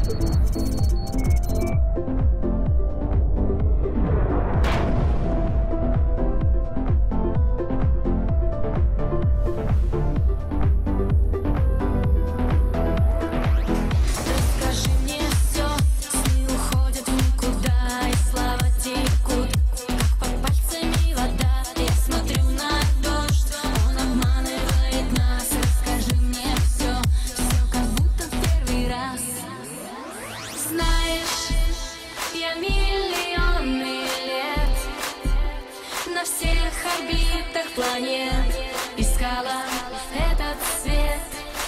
На всех орбитах планет искала этот свет.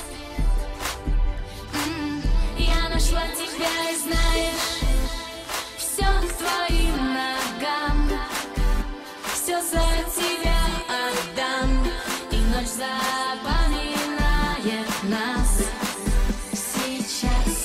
Я нашла тебя, и знаешь, все к твоим ногам, все за тебя отдам, и ночь запоминает нас сейчас.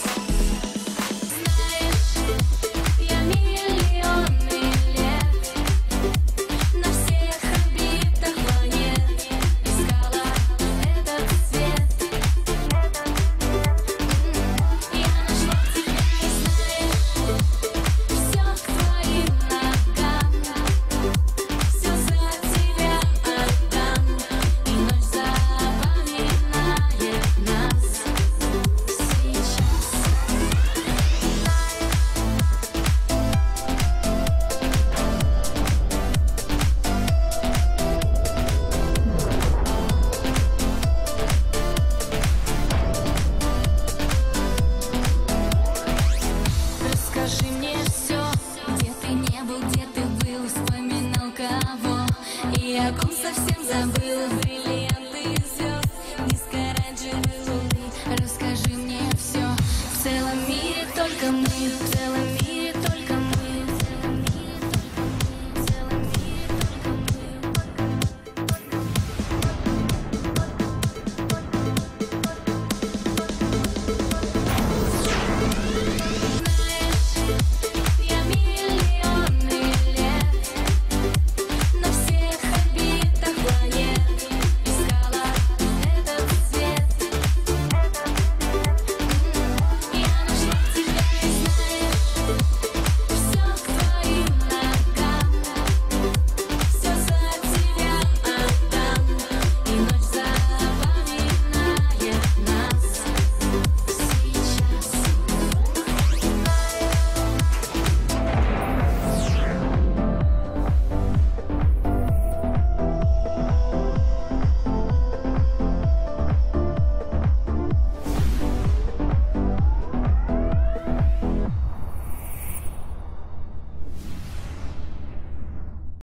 Скажи мне все, где ты не был, где ты был, вспоминал кого, и о ком совсем забыл. Бриллианты звезд, низкооранжевые луны. Расскажи мне все, в целом мире только мы.